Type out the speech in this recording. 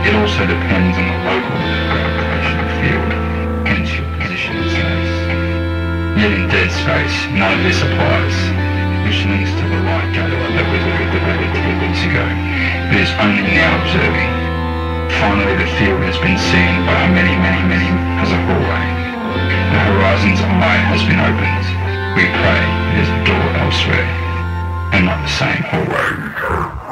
It also depends on the local gravitational field, hence your position in space. Yet in Deadspace, none of this applies, which links to the light gate that we liberated 10 weeks ago, but is only now observing. Finally, the field has been seen by many as a hallway. The horizon's eye has been opened. We pray it is a door elsewhere, and not the same hallway.